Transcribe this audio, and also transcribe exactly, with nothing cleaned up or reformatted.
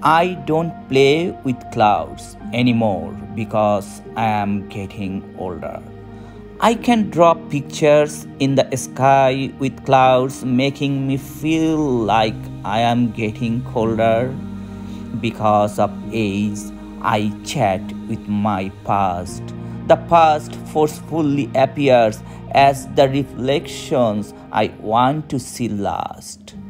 I don't play with clouds anymore because I am getting older. I can draw pictures in the sky with clouds, making me feel like I am getting colder. Because of age, I chat with my past. The past forcefully appears as the reflections I want to see last.